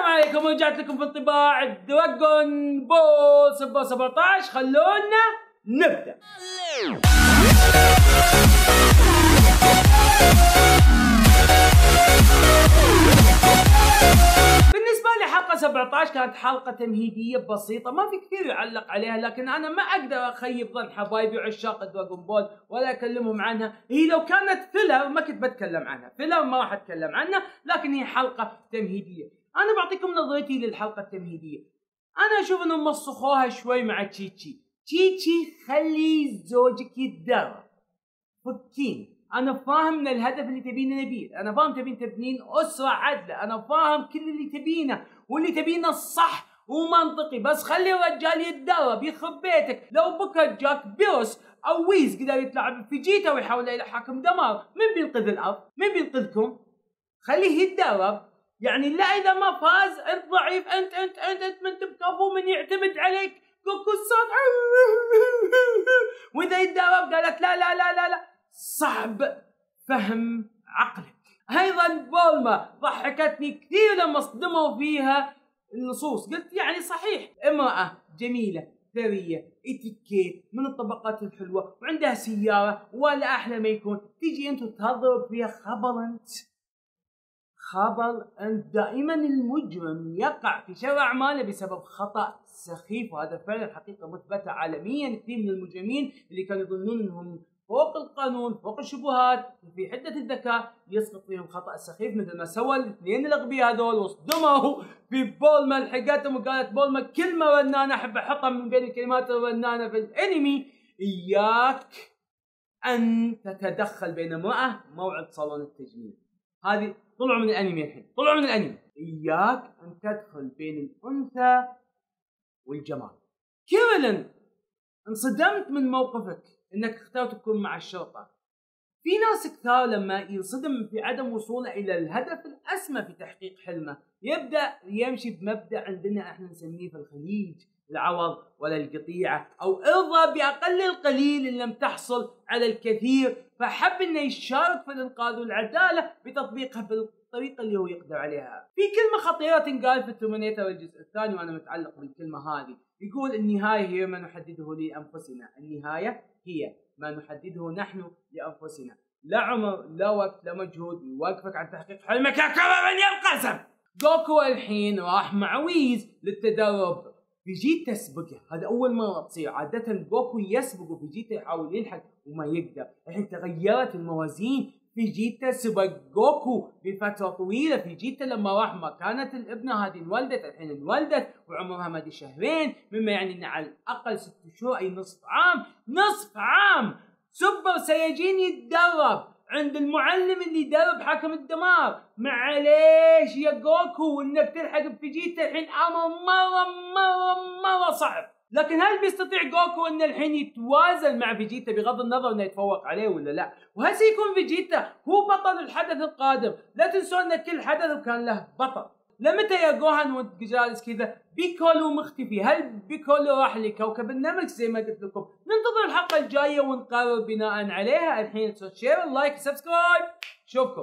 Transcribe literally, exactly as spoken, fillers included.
عليكم، ورجعت لكم في انطباع دراغون بول سوبر سبعة عشر. خلونا نبدأ. بالنسبة لي حلقة سبعة عشر كانت حلقة تمهيدية بسيطة، ما في كثير يعلق عليها، لكن أنا ما أقدر أخيب ظن حبايبي وعشاق دراغون بول ولا أكلمهم عنها. هي لو كانت فيلر ما كنت بتكلم عنها، فيلر ما راح أتكلم عنها، لكن هي حلقة تمهيدية. أنا بعطيكم نظرتي للحلقة التمهيدية. أنا أشوف إنهم مسخوها شوي مع تشيتشي. تشيتشي خلي زوجك يتدرب، فكين. أنا فاهم إن الهدف اللي تبينه نبيل، أنا فاهم تبين تبنين أسرة عدلة، أنا فاهم كل اللي تبينه واللي تبينه الصح ومنطقي، بس خلي الرجال يتدرب يخرب بيتك. لو بكرة جاك بيروس أو ويز قدر يطلع بفيجيتا ويحاول يلحق حاكم دمار، من بينقذ الأرض؟ من بينقذكم؟ خليه يتدرب. يعني لا، إذا ما فاز أنت ضعيف، أنت أنت أنت أنت من تبكفو من يعتمد عليك كوكو الصوت. وإذا يتدرب قالت لا لا لا لا لا، صعب فهم عقلك. أيضا بولما ضحكتني كثير لما اصطدموا فيها النصوص، قلت يعني صحيح امرأة جميلة ثرية اتيكيت من الطبقات الحلوة وعندها سيارة ولا أحلى ما يكون، تيجي أنت تضرب فيها خبر. أنت خبر أنت دائما المجرم يقع في شر أعماله بسبب خطأ سخيف، وهذا فعلا حقيقة مثبتة عالميا. كثير من المجرمين اللي كانوا يظنون أنهم فوق القانون فوق الشبهات في حدة الذكاء يسقط فيهم خطأ سخيف، مثل ما سوى الاثنين الأغبياء هذول واصطدموا في بولما. لحقتهم وقالت بولما كلمة رنانة أحب أحطها من بين الكلمات الرنانة في الأنمي: إياك أن تتدخل بين امرأة موعد صالون التجميل. هذه طلعوا من الأنمي الحين، طلعوا من الأنمي. إياك أن تدخل بين الأنثى والجمال. كيرلين، انصدمت من موقفك انك اخترت تكون مع الشرطة. في ناس كثار لما ينصدم في عدم وصوله الى الهدف الاسمى في تحقيق حلمه يبدأ يمشي بمبدأ عندنا احنا نسميه في الخليج العوض ولا القطيعة، او ارضى باقل القليل ان لم تحصل على الكثير، فحب انه يشارك في الانقاذ والعدالة بتطبيقها بالطريقة اللي هو يقدر عليها. في كلمة خطيرة تنقال في الترمينيتر الجزء الثاني وانا متعلق بالكلمة هذه، يقول النهاية هي ما نحدده لأنفسنا. النهاية هي ما نحدده نحن لأنفسنا. لا عمر لا وقت لا مجهود يوقفك عن تحقيق حلمك يا كرر القسم. جوكو الحين راح مع ويز للتدرب، فيجيتا سبقه، هذا أول مرة تصير. عادة جوكو يسبق وفيجيتا يحاول يلحق وما يقدر. الحين تغيرت الموازين، فيجيتا سبق جوكو بفترة طويلة. فيجيتا لما راح ما كانت الابنة هذه انولدت، الحين انولدت وعمرها ما ادري شهرين، مما يعني ان على الاقل ست شهور اي نصف عام. نصف عام سوبر سايجين يتدرب عند المعلم اللي يدرب حاكم الدمار. معليش يا جوكو انك تلحق بفيجيتا الحين امر مرة مرة مرة صعب. لكن هل بيستطيع جوكو ان الحين يتوازن مع فيجيتا بغض النظر انه يتفوق عليه ولا لا؟ وهل سيكون فيجيتا هو بطل الحدث القادم؟ لا تنسوا ان كل حدث كان له بطل. لمتى يا جوهان وانت جالس كذا بيكولو مختفي؟ هل بيكولو راح لكوكب النمك زي ما قلت لكم؟ ننتظر الحلقة الجاية ونقرر بناء عليها. الحين شير لايك سبسكرايب، شوفكم.